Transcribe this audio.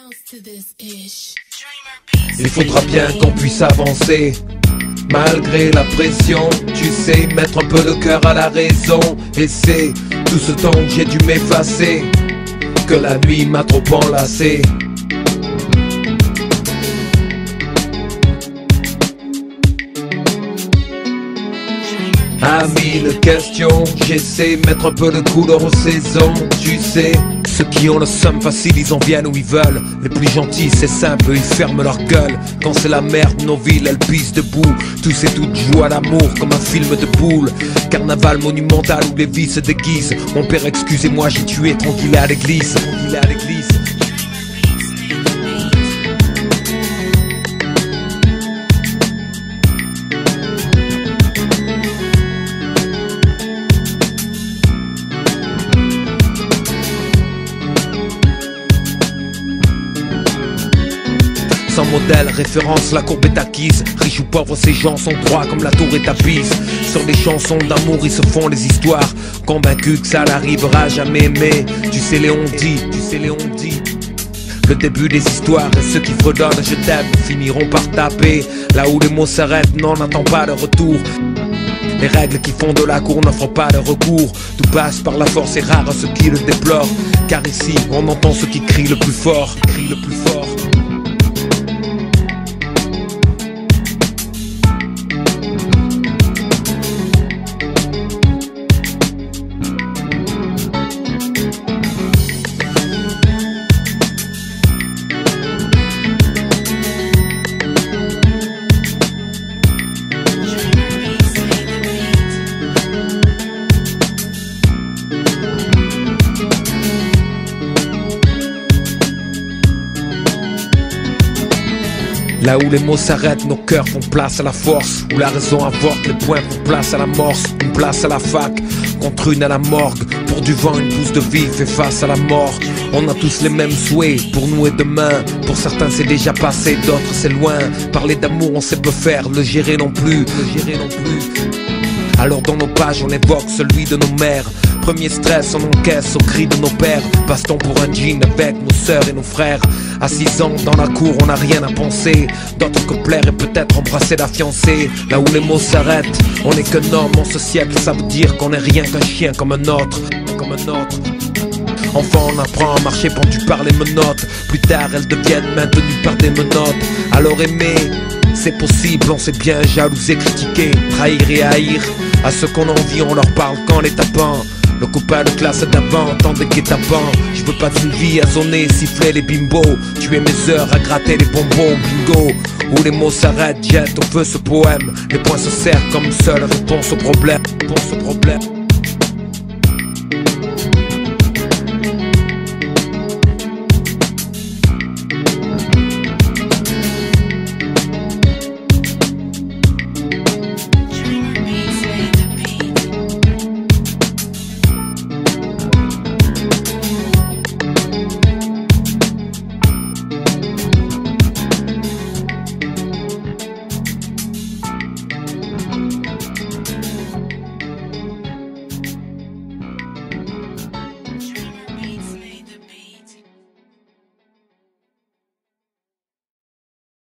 Il faudra bien qu'on puisse avancer malgré la pression, tu sais, mettre un peu de cœur à la raison. Et c'est tout ce temps que j'ai dû m'effacer, que la nuit m'a trop enlacé. À mille questions, j'essaie de mettre un peu de couleur aux saisons. Tu sais, ceux qui ont le seum facile, ils en viennent où ils veulent. Les plus gentils, c'est simple, ils ferment leur gueule. Quand c'est la merde, nos villes, elles pissent debout. Tous et toutes jouent à l'amour comme un film de boule. Carnaval monumental où les vies se déguisent. Mon père, excusez-moi, j'ai tué, tranquille à l'église. Tranquille à l'église. Sans modèle, référence, la courbe est acquise. Riches ou pauvres, ces gens sont droits comme la tour est à Pise. Sur des chansons d'amour, ils se font les histoires, convaincus que ça n'arrivera jamais. Mais tu sais Léon dit, le début des histoires et ceux qui fredonnent je t'aime finiront par taper. Là où les mots s'arrêtent, non, n'attend pas de retour. Les règles qui font de la cour n'offrent pas de recours. Tout passe par la force et rare à ceux qui le déplorent. Car ici, on entend ceux qui crient le plus fort. Là où les mots s'arrêtent, nos cœurs font place à la force. Où la raison avorte, les poings font place à la morse. Une place à la fac, contre une à la morgue. Pour du vent, une pousse de vie fait face à la mort. On a tous les mêmes souhaits, pour nous et demain. Pour certains c'est déjà passé, d'autres c'est loin. Parler d'amour on sait peu faire, le gérer non plus. Alors dans nos pages on évoque celui de nos mères. Premier stress, on encaisse au cri de nos pères. Baston pour un jean avec nos sœurs et nos frères. À 6 ans dans la cour on n'a rien à penser, d'autres que plaire et peut-être embrasser la fiancée. Là où les mots s'arrêtent, on n'est qu'un homme en ce siècle. Ça veut dire qu'on n'est rien qu'un chien comme un autre. Enfant on apprend à marcher pendu par les menottes. Plus tard elles deviennent maintenues par des menottes. Alors aimer, c'est possible, on sait bien jalouser, critiquer, trahir et haïr. À ceux qu'on envie on leur parle quand les tapant. Le copain de classe d'avant, tant de guet-apens. Je veux pas d'une vie à zoner, siffler les bimbos. Tuer mes heures à gratter les bonbons, bingo. Où les mots s'arrêtent, jette au feu ce poème. Les points se serrent comme seule réponse au problème.